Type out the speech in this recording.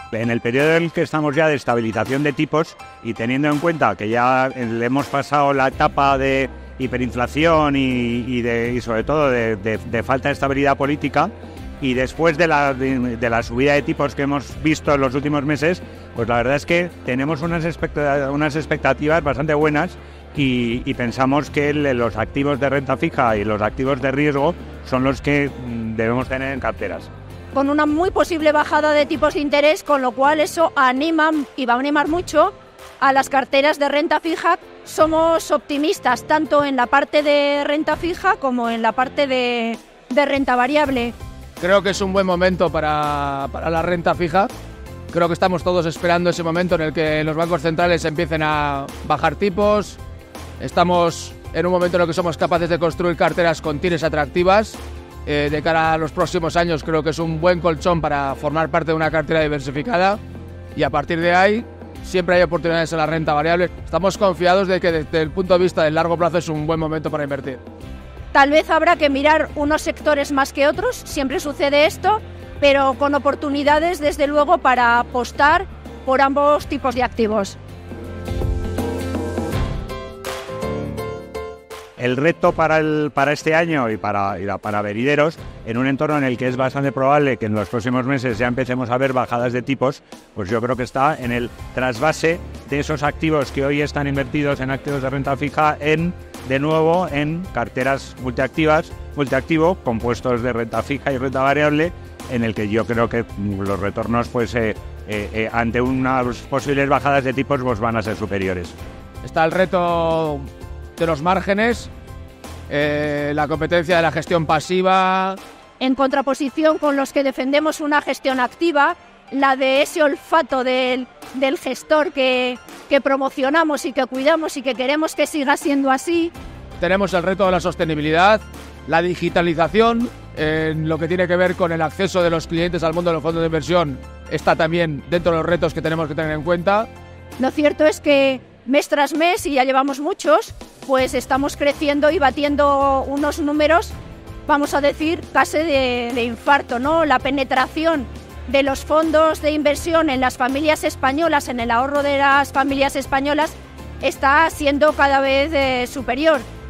En el periodo en el que estamos ya de estabilización de tipos y teniendo en cuenta que ya le hemos pasado la etapa de hiperinflación y sobre todo de falta de estabilidad política, y después de la subida de tipos que hemos visto en los últimos meses, pues la verdad es que tenemos unas expectativas bastante buenas y pensamos que los activos de renta fija y los activos de riesgo son los que debemos tener en carteras. Con una muy posible bajada de tipos de interés, con lo cual eso anima y va a animar mucho a las carteras de renta fija. Somos optimistas tanto en la parte de renta fija como en la parte de renta variable. Creo que es un buen momento para la renta fija. Creo que estamos todos esperando ese momento en el que los bancos centrales empiecen a bajar tipos. Estamos en un momento en el que somos capaces de construir carteras con tires atractivas. De cara a los próximos años creo que es un buen colchón para formar parte de una cartera diversificada y a partir de ahí siempre hay oportunidades en la renta variable. Estamos confiados de que desde el punto de vista del largo plazo es un buen momento para invertir. Tal vez habrá que mirar unos sectores más que otros, siempre sucede esto, pero con oportunidades desde luego para apostar por ambos tipos de activos. El reto para este año y para venideros, en un entorno en el que es bastante probable que en los próximos meses ya empecemos a ver bajadas de tipos, pues yo creo que está en el trasvase de esos activos que hoy están invertidos en activos de renta fija de nuevo en carteras multiactivo, compuestos de renta fija y renta variable, en el que yo creo que los retornos pues ante unas posibles bajadas de tipos pues van a ser superiores. Está el reto de los márgenes, la competencia de la gestión pasiva. En contraposición con los que defendemos una gestión activa, la de ese olfato del gestor que promocionamos y que cuidamos y que queremos que siga siendo así. Tenemos el reto de la sostenibilidad, la digitalización, en lo que tiene que ver con el acceso de los clientes al mundo de los fondos de inversión, está también dentro de los retos que tenemos que tener en cuenta. Lo cierto es que mes tras mes, y ya llevamos muchos, pues estamos creciendo y batiendo unos números, vamos a decir, casi de infarto, ¿no? La penetración de los fondos de inversión en las familias españolas, en el ahorro de las familias españolas, está siendo cada vez superior.